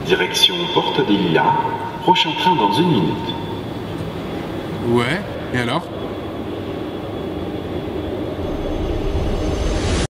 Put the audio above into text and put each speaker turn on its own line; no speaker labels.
Direction Porte des Lilas, prochain train dans 1 minute.
Ouais, et alors?